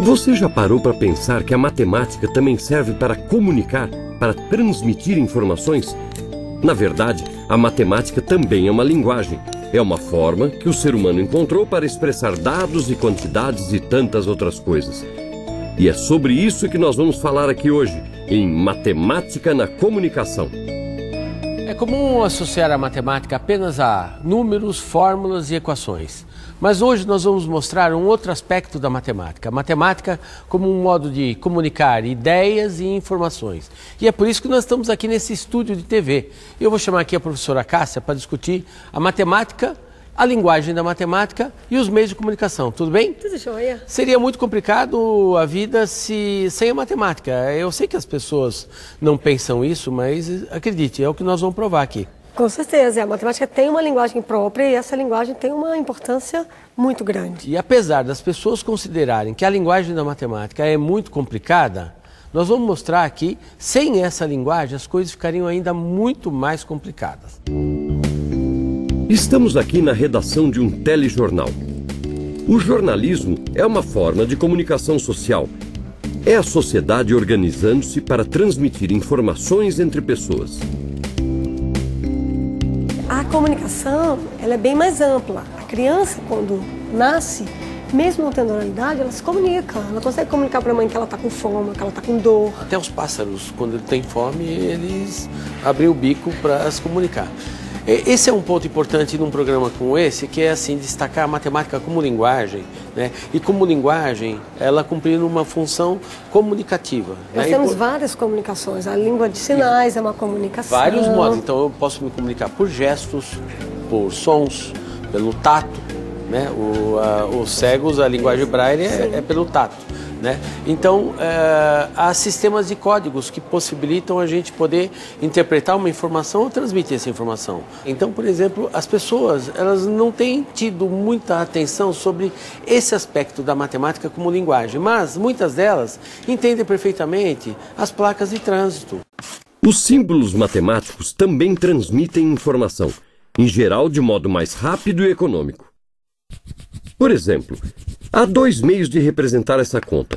Você já parou para pensar que a matemática também serve para comunicar, para transmitir informações? Na verdade, a matemática também é uma linguagem. É uma forma que o ser humano encontrou para expressar dados e quantidades e tantas outras coisas. E é sobre isso que nós vamos falar aqui hoje, em Matemática na Comunicação. É comum associar a matemática apenas a números, fórmulas e equações. Mas hoje nós vamos mostrar um outro aspecto da matemática. A matemática como um modo de comunicar ideias e informações. E é por isso que nós estamos aqui nesse estúdio de TV. Eu vou chamar aqui a professora Cássia para discutir a matemática, a linguagem da matemática e os meios de comunicação. Tudo bem? Tudo jóia. Seria muito complicado a vida sem a matemática. Eu sei que as pessoas não pensam isso, mas acredite, é o que nós vamos provar aqui. Com certeza, a matemática tem uma linguagem própria e essa linguagem tem uma importância muito grande. E apesar das pessoas considerarem que a linguagem da matemática é muito complicada, nós vamos mostrar aqui, sem essa linguagem, as coisas ficariam ainda muito mais complicadas. Estamos aqui na redação de um telejornal. O jornalismo é uma forma de comunicação social. É a sociedade organizando-se para transmitir informações entre pessoas. A comunicação, ela é bem mais ampla. A criança, quando nasce, mesmo não tendo oralidade, ela se comunica. Ela consegue comunicar para a mãe que ela está com fome, que ela está com dor. Até os pássaros, quando eles têm fome, eles abrem o bico para se comunicar. Esse é um ponto importante num programa como esse, que é assim, destacar a matemática como linguagem, né? E como linguagem, ela cumprindo uma função comunicativa. Nós temos várias comunicações, a língua de sinais é uma comunicação. Vários modos, então eu posso me comunicar por gestos, por sons, pelo tato, né? Os cegos, a linguagem braille é pelo tato. Né? Então, há sistemas de códigos que possibilitam a gente poder interpretar uma informação ou transmitir essa informação. Então, por exemplo, as pessoas elas não têm tido muita atenção sobre esse aspecto da matemática como linguagem, mas muitas delas entendem perfeitamente as placas de trânsito. Os símbolos matemáticos também transmitem informação, em geral de modo mais rápido e econômico. Por exemplo, há dois meios de representar essa conta: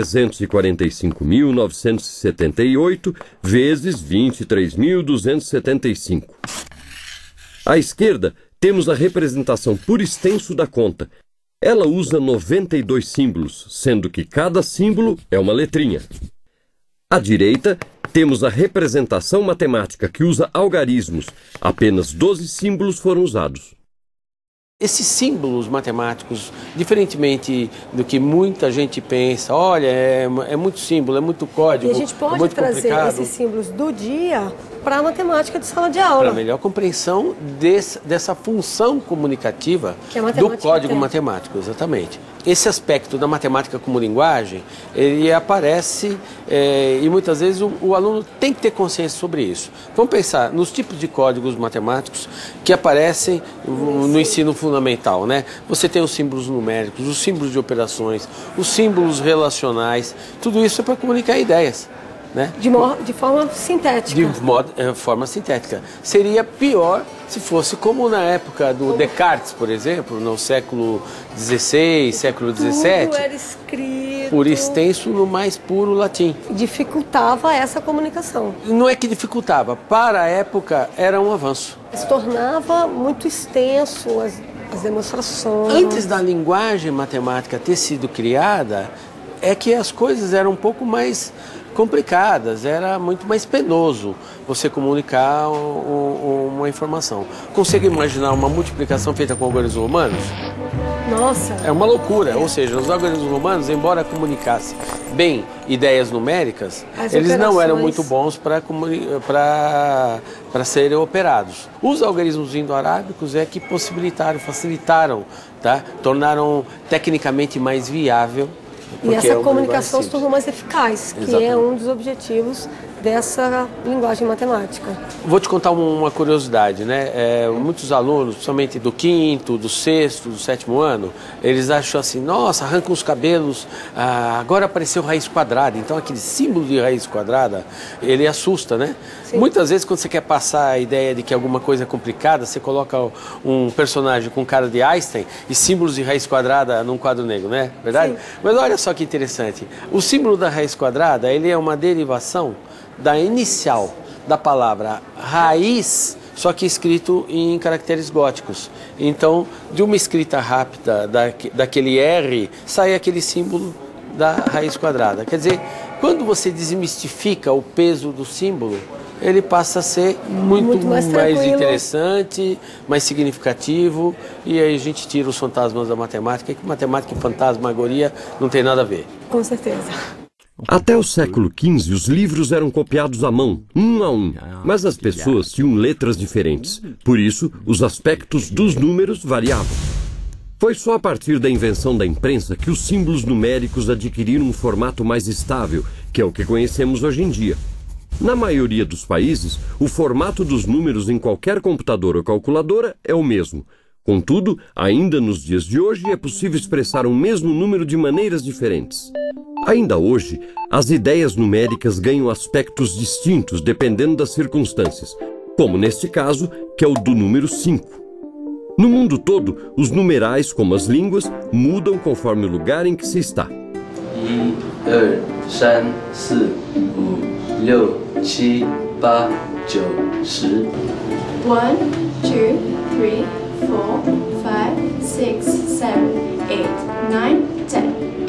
345.978 vezes 23.275. À esquerda, temos a representação por extenso da conta. Ela usa 92 símbolos, sendo que cada símbolo é uma letrinha. À direita, temos a representação matemática que usa algarismos. Apenas 12 símbolos foram usados. Esses símbolos matemáticos, diferentemente do que muita gente pensa, olha, é muito símbolo, é muito código, e a gente pode trazer esses símbolos do dia para a matemática de sala de aula. Para melhor compreensão dessa função comunicativa do código matemático, exatamente. Esse aspecto da matemática como linguagem, ele aparece e muitas vezes o aluno tem que ter consciência sobre isso. Vamos pensar nos tipos de códigos matemáticos que aparecem no ensino fundamental, né? Você tem os símbolos numéricos, os símbolos de operações, os símbolos relacionais, tudo isso é para comunicar ideias. Né? De forma sintética. De forma sintética. Seria pior se fosse como na época do Descartes, por exemplo, no século XVI, século XVII. Tudo era escrito. Por extenso no mais puro latim. Dificultava essa comunicação. Não é que dificultava, para a época era um avanço. Se tornava muito extenso as demonstrações. Antes da linguagem matemática ter sido criada, é que as coisas eram um pouco mais complicadas, era muito mais penoso você comunicar uma informação. Consegue imaginar uma multiplicação feita com algarismos romanos? Nossa! É uma loucura, ou seja, os algarismos romanos, embora comunicassem bem ideias numéricas, eles não eram muito bons para serem operados. Os algarismos indo-arábicos é que possibilitaram, facilitaram, tá? Tornaram tecnicamente mais viável. E essa comunicação se tornou mais eficaz, que é um dos objetivos dessa linguagem matemática. Vou te contar uma curiosidade, né? Muitos alunos, principalmente do 5º, do 6º, do 7º ano, eles acham assim, nossa, arrancam os cabelos, agora apareceu raiz quadrada. Então aquele símbolo de raiz quadrada, ele assusta, né? Sim. Muitas vezes quando você quer passar a ideia de que alguma coisa é complicada, você coloca um personagem com cara de Einstein e símbolos de raiz quadrada num quadro negro, né? Verdade? Sim. Mas olha só que interessante, o símbolo da raiz quadrada, ele é uma derivação da inicial da palavra raiz, só que escrito em caracteres góticos. Então, de uma escrita rápida daquele R, sai aquele símbolo da raiz quadrada. Quer dizer, quando você desmistifica o peso do símbolo, ele passa a ser muito mais interessante, mais significativo, e aí a gente tira os fantasmas da matemática, que matemática e fantasmagoria não tem nada a ver. Com certeza. Até o século XV, os livros eram copiados à mão, um a um, mas as pessoas tinham letras diferentes. Por isso, os aspectos dos números variavam. Foi só a partir da invenção da imprensa que os símbolos numéricos adquiriram um formato mais estável, que é o que conhecemos hoje em dia. Na maioria dos países, o formato dos números em qualquer computador ou calculadora é o mesmo. Contudo, ainda nos dias de hoje é possível expressar o mesmo número de maneiras diferentes. Ainda hoje, as ideias numéricas ganham aspectos distintos dependendo das circunstâncias, como neste caso, que é o do número 5. No mundo todo, os numerais, como as línguas, mudam conforme o lugar em que se está. 1, 2, 3, 4, 5, 6, 7, 8, 9, 10. 1, 2, 3, 4, 5, 6, 7, 8, 9, 10.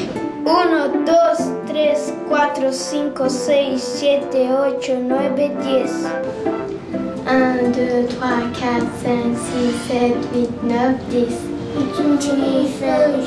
1, 2, 3, 4, 5, 6, 7, 8, 9, 10. 1, 2, 3, 4, 5, 6, 7, 8, 9, 10. 1, 2, 3,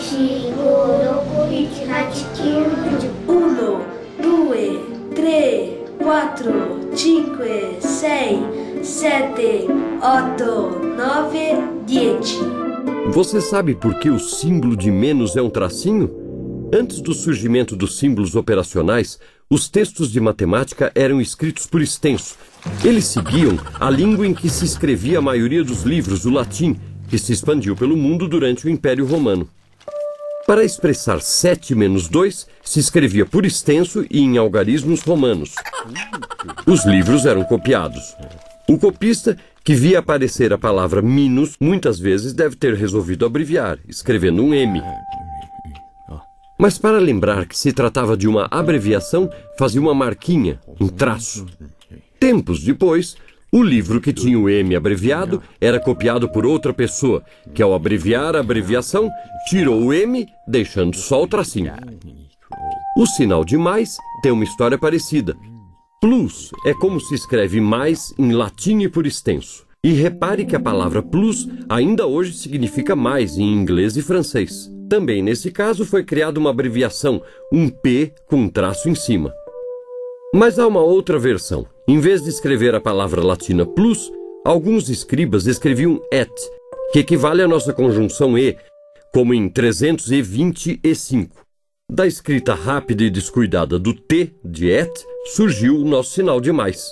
4, 5, 6, 7, 8, 9, 10. Você sabe por que o símbolo de menos é um tracinho? Antes do surgimento dos símbolos operacionais, os textos de matemática eram escritos por extenso. Eles seguiam a língua em que se escrevia a maioria dos livros, o latim, que se expandiu pelo mundo durante o Império Romano. Para expressar 7 menos 2, se escrevia por extenso e em algarismos romanos. Os livros eram copiados. O copista, que via aparecer a palavra minus, muitas vezes deve ter resolvido abreviar, escrevendo um M. Mas para lembrar que se tratava de uma abreviação, fazia uma marquinha, um traço. Tempos depois, o livro que tinha o M abreviado era copiado por outra pessoa, que ao abreviar a abreviação, tirou o M, deixando só o tracinho. O sinal de mais tem uma história parecida. Plus é como se escreve mais em latim e por extenso. E repare que a palavra plus ainda hoje significa mais em inglês e francês. Também nesse caso foi criada uma abreviação, um P com um traço em cima. Mas há uma outra versão. Em vez de escrever a palavra latina plus, alguns escribas escreviam et, que equivale à nossa conjunção e, como em 325. Da escrita rápida e descuidada do T de et, surgiu o nosso sinal de mais.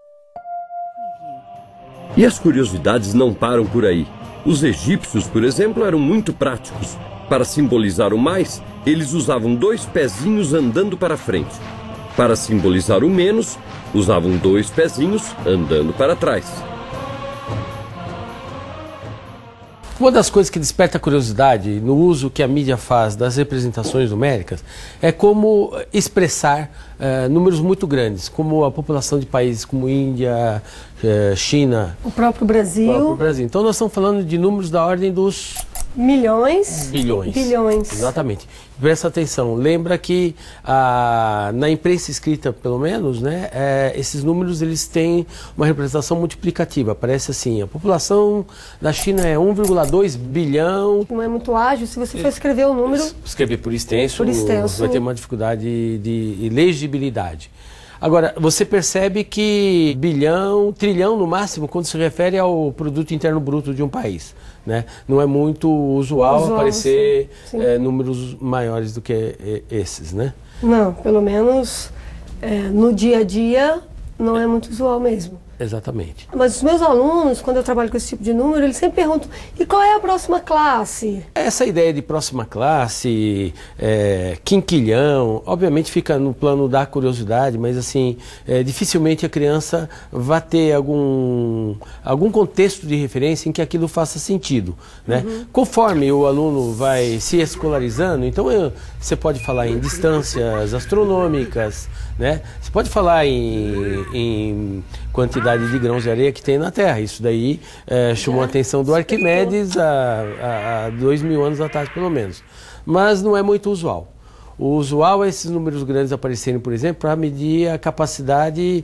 E as curiosidades não param por aí. Os egípcios, por exemplo, eram muito práticos. Para simbolizar o mais, eles usavam 2 pezinhos andando para frente. Para simbolizar o menos, usavam 2 pezinhos andando para trás. Uma das coisas que desperta curiosidade no uso que a mídia faz das representações numéricas é como expressar números muito grandes, como a população de países como Índia, China. O próprio Brasil. Então nós estamos falando de números da ordem dos... Milhões. Bilhões. Exatamente. Presta atenção, lembra que na imprensa escrita, pelo menos, né, esses números eles têm uma representação multiplicativa. Aparece assim, a população da China é 1,2 bilhão. Não é muito ágil, se você for escrever o número... Escrever por extenso, vai ter uma dificuldade de legibilidade. Agora, você percebe que bilhão, trilhão no máximo, quando se refere ao produto interno bruto de um país, né? Não é muito usual aparecer números maiores do que esses, né? Não, pelo menos no dia a dia não é muito usual mesmo. Exatamente. Mas os meus alunos, quando eu trabalho com esse tipo de número, eles sempre perguntam, e qual é a próxima classe? Essa ideia de próxima classe, quinquilhão, obviamente fica no plano da curiosidade, mas assim, dificilmente a criança vai ter algum contexto de referência em que aquilo faça sentido, né? Conforme o aluno vai se escolarizando, então você pode falar em distâncias astronômicas, né? Você pode falar em quantidade de grãos de areia que tem na Terra. Isso daí chamou a atenção do Arquimedes há 2000 anos atrás, pelo menos. Mas não é muito usual. O usual é esses números grandes aparecerem, por exemplo, para medir a capacidade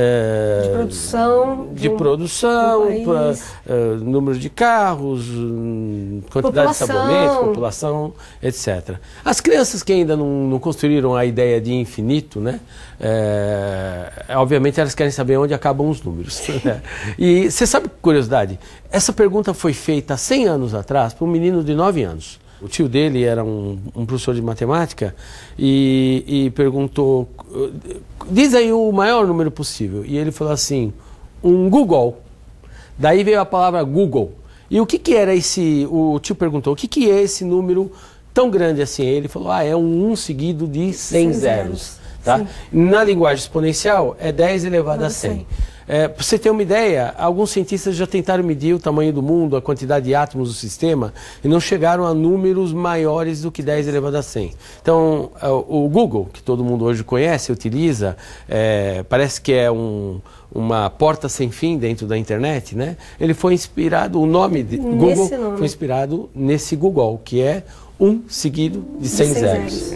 de produção, número de carros, quantidade de sabonetes, população, etc. As crianças que ainda não construíram a ideia de infinito, né, obviamente elas querem saber onde acabam os números. E você sabe, curiosidade, essa pergunta foi feita há 100 anos atrás para um menino de 9 anos. O tio dele era um professor de matemática e perguntou, diz aí o maior número possível. E ele falou assim, um Google. Daí veio a palavra Google. E o que era o tio perguntou, o que é esse número tão grande assim? Ele falou, é um 1 seguido de 100 zeros. Tá? Na linguagem exponencial é 10 elevado a 100. Para você ter uma ideia, alguns cientistas já tentaram medir o tamanho do mundo, a quantidade de átomos do sistema, e não chegaram a números maiores do que 10 elevado a 100. Então, o Google, que todo mundo hoje conhece, utiliza, parece que é uma porta sem fim dentro da internet, né? Ele foi inspirado, o nome de Google foi inspirado nesse Google, que é 1 seguido de 100 zeros.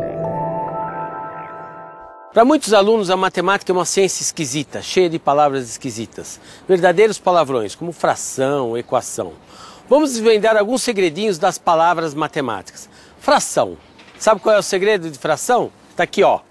Para muitos alunos, a matemática é uma ciência esquisita, cheia de palavras esquisitas. Verdadeiros palavrões, como fração, equação. Vamos desvendar alguns segredinhos das palavras matemáticas. Fração. Sabe qual é o segredo de fração? Está aqui, ó.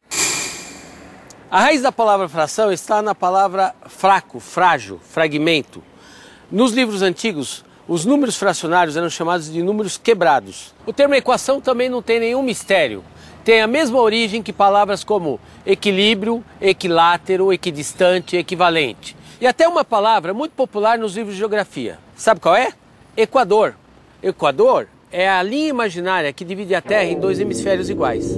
A raiz da palavra fração está na palavra fraco, frágil, fragmento. Nos livros antigos, os números fracionários eram chamados de números quebrados. O termo equação também não tem nenhum mistério. Tem a mesma origem que palavras como equilíbrio, equilátero, equidistante, equivalente. E até uma palavra muito popular nos livros de geografia. Sabe qual é? Equador. Equador é a linha imaginária que divide a Terra em 2 hemisférios iguais.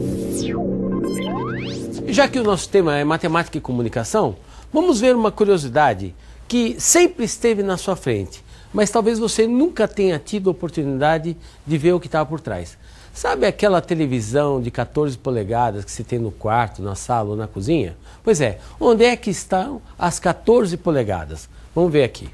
E já que o nosso tema é matemática e comunicação, vamos ver uma curiosidade que sempre esteve na sua frente, mas talvez você nunca tenha tido a oportunidade de ver o que estava por trás. Sabe aquela televisão de 14 polegadas que se tem no quarto, na sala ou na cozinha? Pois é, onde é que estão as 14 polegadas? Vamos ver aqui.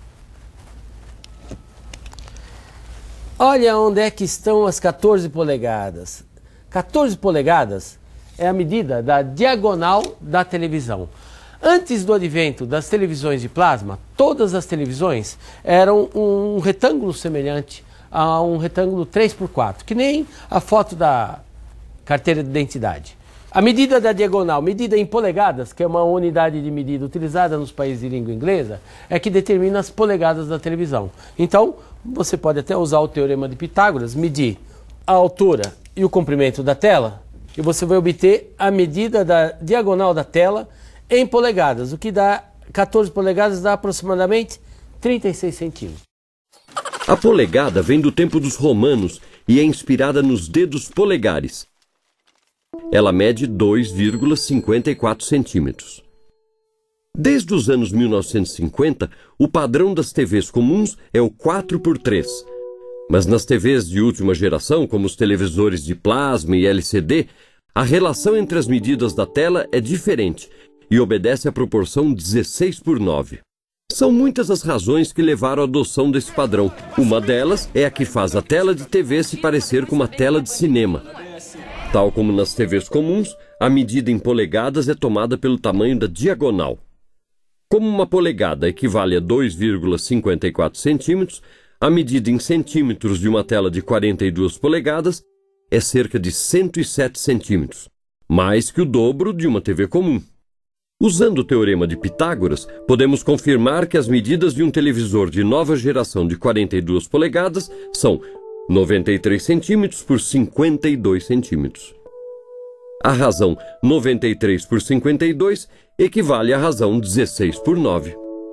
Olha onde é que estão as 14 polegadas. 14 polegadas é a medida da diagonal da televisão. Antes do advento das televisões de plasma, todas as televisões eram um retângulo semelhante a um retângulo 3x4, que nem a foto da carteira de identidade. A medida da diagonal, medida em polegadas, que é uma unidade de medida utilizada nos países de língua inglesa, é que determina as polegadas da televisão. Então, você pode até usar o teorema de Pitágoras, medir a altura e o comprimento da tela, e você vai obter a medida da diagonal da tela em polegadas, o que dá 14 polegadas, dá aproximadamente 36 centímetros. A polegada vem do tempo dos romanos e é inspirada nos dedos polegares. Ela mede 2,54 centímetros. Desde os anos 1950, o padrão das TVs comuns é o 4x3. Mas nas TVs de última geração, como os televisores de plasma e LCD, a relação entre as medidas da tela é diferente e obedece à proporção 16:9. São muitas as razões que levaram à adoção desse padrão. Uma delas é a que faz a tela de TV se parecer com uma tela de cinema. Tal como nas TVs comuns, a medida em polegadas é tomada pelo tamanho da diagonal. Como uma polegada equivale a 2,54 centímetros, a medida em centímetros de uma tela de 42 polegadas é cerca de 107 centímetros, mais que o dobro de uma TV comum. Usando o teorema de Pitágoras, podemos confirmar que as medidas de um televisor de nova geração de 42 polegadas são 93 centímetros por 52 centímetros. A razão 93 por 52 equivale à razão 16 por 9.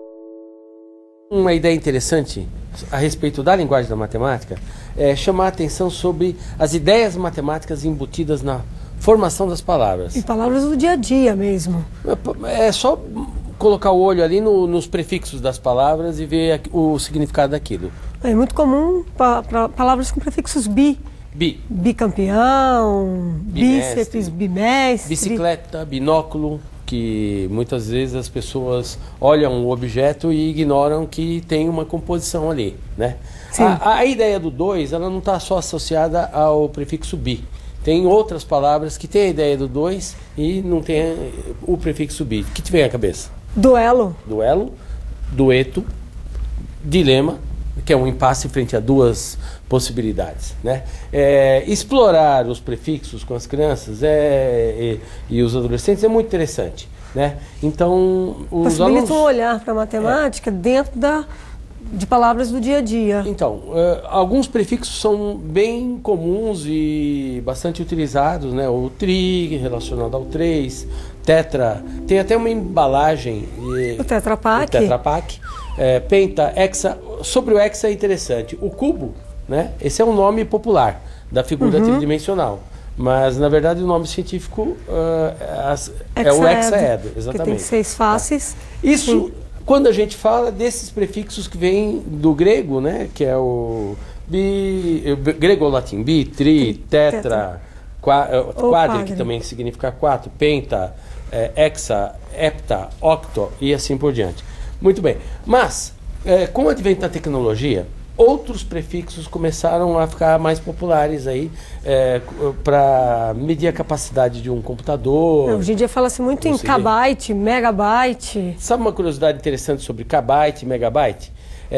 Uma ideia interessante a respeito da linguagem da matemática é chamar a atenção sobre as ideias matemáticas embutidas na formação das palavras. E palavras do dia a dia mesmo. É só colocar o olho ali nos prefixos das palavras e ver o significado daquilo. É muito comum palavras com prefixos bi. Bi. Bicampeão, bíceps, bimestre. Bicicleta, binóculo, que muitas vezes as pessoas olham o objeto e ignoram que tem uma composição ali, né? A ideia do 2, ela não está só associada ao prefixo bi. Tem outras palavras que têm a ideia do 2 e não tem o prefixo bi. O que te vem à cabeça? Duelo. Duelo, dueto, dilema, que é um impasse frente a duas possibilidades, né? Explorar os prefixos com as crianças e os adolescentes é muito interessante, né? Então, os alunos... Possibilita um olhar para a matemática dentro de palavras do dia a dia. Então, alguns prefixos são bem comuns e bastante utilizados, né? O tri, relacionado ao 3, tetra, tem até uma embalagem... O Tetra Pak. O Tetra Pak. Penta, hexa. Sobre o hexa é interessante. O cubo, né? Esse é um nome popular da figura tridimensional. Mas, na verdade, o nome científico é o hexaedro. Exatamente. Que tem 6 faces. Isso... Quando a gente fala desses prefixos que vêm do grego, né, que é o grego ou latim, bi, tri, tetra, quadri, que também significa 4, penta, hexa, hepta, octo e assim por diante. Muito bem, mas com o advento da tecnologia, outros prefixos começaram a ficar mais populares aí para medir a capacidade de um computador. Hoje em dia fala-se muito em kbyte, megabyte. Sabe uma curiosidade interessante sobre kbyte e megabyte?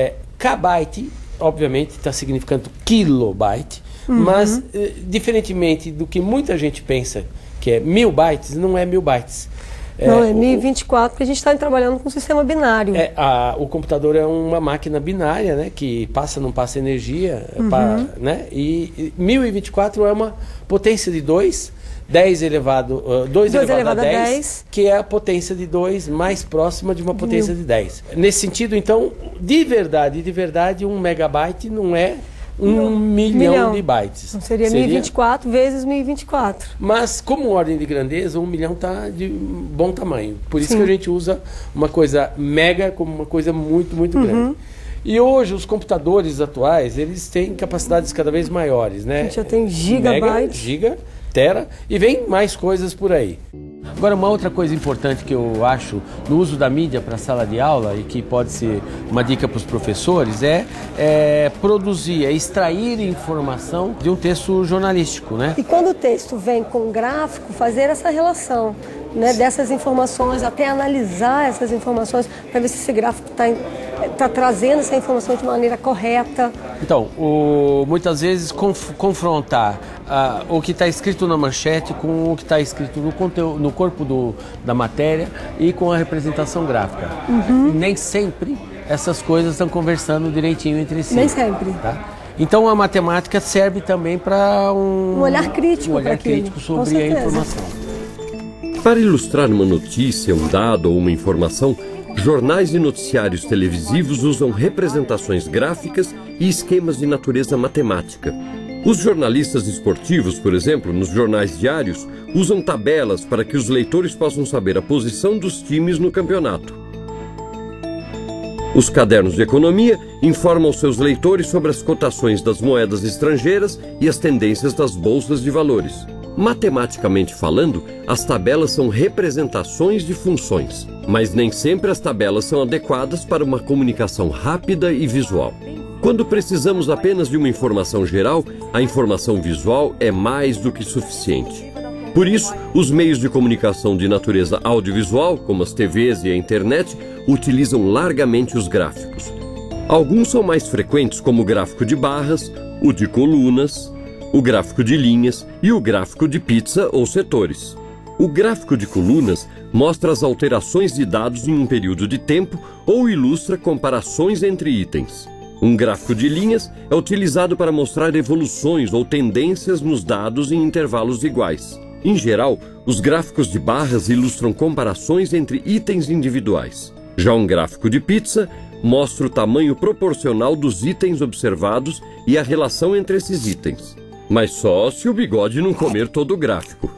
Kbyte, obviamente, está significando kilobyte, mas diferentemente do que muita gente pensa que é 1000 bytes, não é 1000 bytes. Não, é 1024, porque a gente está trabalhando com um sistema binário. O computador é uma máquina binária, né, que passa, não passa energia, né, e 1024 é uma potência de 2 elevado a 10, que é a potência de 2 mais próxima de uma potência de 10. Nesse sentido, então, de verdade, 1 megabyte não é 1 milhão de bytes. Então seria 1024 vezes 1024. Mas, como ordem de grandeza, 1 milhão está de bom tamanho. Por isso que a gente usa uma coisa mega como uma coisa muito, muito grande. E hoje, os computadores atuais, eles têm capacidades cada vez maiores, né? A gente já tem gigabytes. Giga, tera, e vem mais coisas por aí. Agora, uma outra coisa importante que eu acho no uso da mídia para a sala de aula e que pode ser uma dica para os professores é produzir, extrair informação de um texto jornalístico, né? E quando o texto vem com gráfico, fazer essa relação, né, dessas informações, até analisar essas informações para ver se esse gráfico está trazendo essa informação de maneira correta. Então, muitas vezes confrontar o que está escrito na manchete com o que está escrito no corpo da matéria e com a representação gráfica. Nem sempre essas coisas estão conversando direitinho entre si. Nem sempre. Tá? Então a matemática serve também para um olhar crítico, sobre a informação. Para ilustrar uma notícia, um dado ou uma informação, jornais e noticiários televisivos usam representações gráficas e esquemas de natureza matemática. Os jornalistas esportivos, por exemplo, nos jornais diários, usam tabelas para que os leitores possam saber a posição dos times no campeonato. Os cadernos de economia informam seus leitores sobre as cotações das moedas estrangeiras e as tendências das bolsas de valores. Matematicamente falando, as tabelas são representações de funções, mas nem sempre as tabelas são adequadas para uma comunicação rápida e visual. Quando precisamos apenas de uma informação geral, a informação visual é mais do que suficiente. Por isso, os meios de comunicação de natureza audiovisual, como as TVs e a internet, utilizam largamente os gráficos. Alguns são mais frequentes, como o gráfico de barras, o de colunas, o gráfico de linhas e o gráfico de pizza ou setores. O gráfico de colunas mostra as alterações de dados em um período de tempo ou ilustra comparações entre itens. Um gráfico de linhas é utilizado para mostrar evoluções ou tendências nos dados em intervalos iguais. Em geral, os gráficos de barras ilustram comparações entre itens individuais. Já um gráfico de pizza mostra o tamanho proporcional dos itens observados e a relação entre esses itens. Mas só se o bigode não comer todo o gráfico.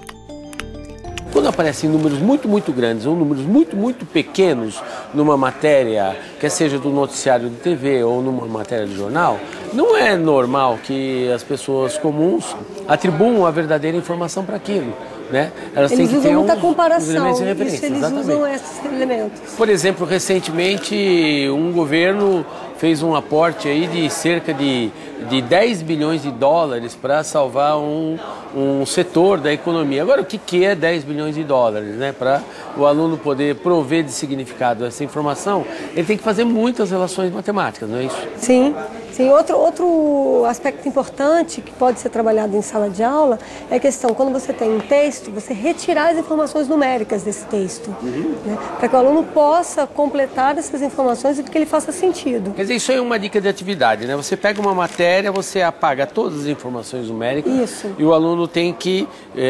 Quando aparecem números muito grandes ou números muito pequenos numa matéria, quer seja do noticiário de TV ou numa matéria de jornal, não é normal que as pessoas comuns atribuam a verdadeira informação para aquilo. Né? Elas têm que ter muita comparação, elementos de referência. Isso, eles exatamente. usam esses elementos. Por exemplo, recentemente um governo fez um aporte aí de cerca de 10 bilhões de dólares para salvar um setor da economia. Agora, o que é 10 bilhões de dólares? Né? Para o aluno poder prover de significado essa informação, ele tem que fazer muitas relações matemáticas, não é isso? Sim. Sim, outro aspecto importante que pode ser trabalhado em sala de aula é a questão, quando você tem um texto, você retirar as informações numéricas desse texto, né, para que o aluno possa completar essas informações e que ele faça sentido. Quer dizer, isso é uma dica de atividade, né? Você pega uma matéria, você apaga todas as informações numéricas. Isso. E o aluno tem que,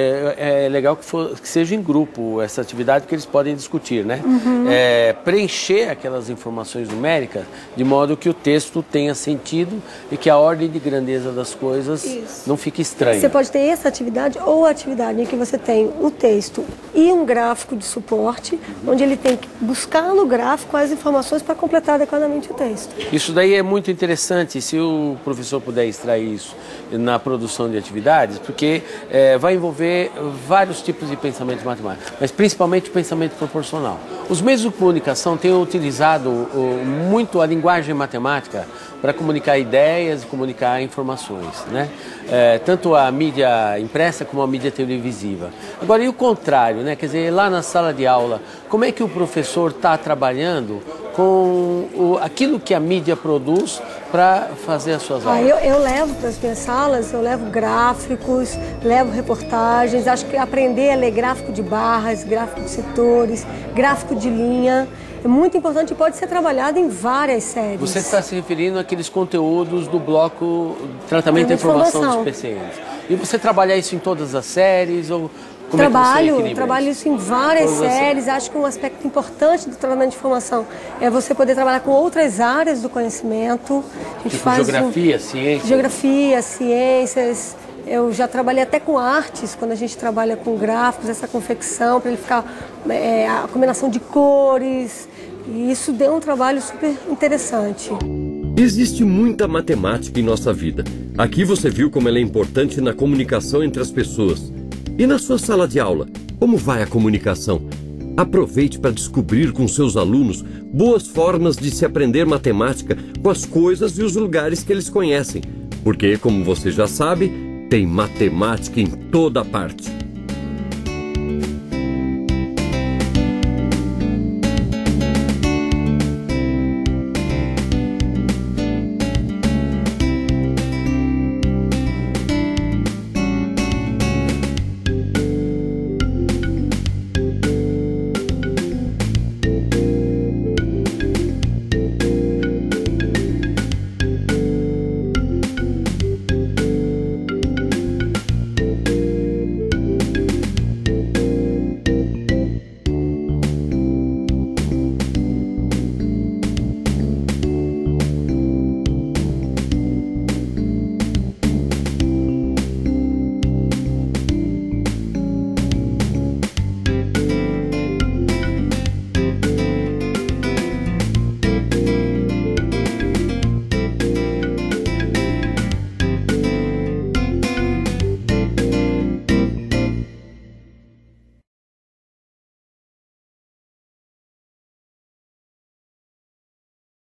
é legal que seja em grupo essa atividade, porque eles podem discutir, né? Preencher aquelas informações numéricas de modo que o texto tenha sentido e que a ordem de grandeza das coisas não fique estranha. Você pode ter essa atividade ou a atividade em que você tem o texto e um gráfico de suporte, onde ele tem que buscar no gráfico as informações para completar adequadamente o texto. Isso daí é muito interessante, se o professor puder extrair isso na produção de atividades, porque vai envolver vários tipos de pensamento matemático, mas principalmente o pensamento proporcional. Os meios de comunicação têm utilizado muito a linguagem matemática para comunicar ideias e comunicar informações, né? Tanto a mídia impressa como a mídia televisiva. Agora, e o contrário, né? Quer dizer, lá na sala de aula, como é que o professor está trabalhando com aquilo que a mídia produz para fazer as suas aulas? Eu levo para as minhas salas, eu levo gráficos, levo reportagens, acho que aprender a ler gráfico de barras, gráfico de setores, gráfico de linha, é muito importante e pode ser trabalhado em várias séries. Você está se referindo àqueles conteúdos do bloco Tratamento da Informação dos PCNs. E você trabalha isso em todas as séries? Ou como trabalho isso em várias séries. Acho que um aspecto importante do tratamento de informação é você poder trabalhar com outras áreas do conhecimento. A gente faz Geografia, ciências. Eu já trabalhei até com artes, quando a gente trabalha com gráficos, essa confecção, para ele ficar a combinação de cores. E isso deu um trabalho super interessante. Existe muita matemática em nossa vida. Aqui você viu como ela é importante na comunicação entre as pessoas. E na sua sala de aula, como vai a comunicação? Aproveite para descobrir com seus alunos boas formas de se aprender matemática com as coisas e os lugares que eles conhecem. Porque, como você já sabe, tem matemática em toda parte.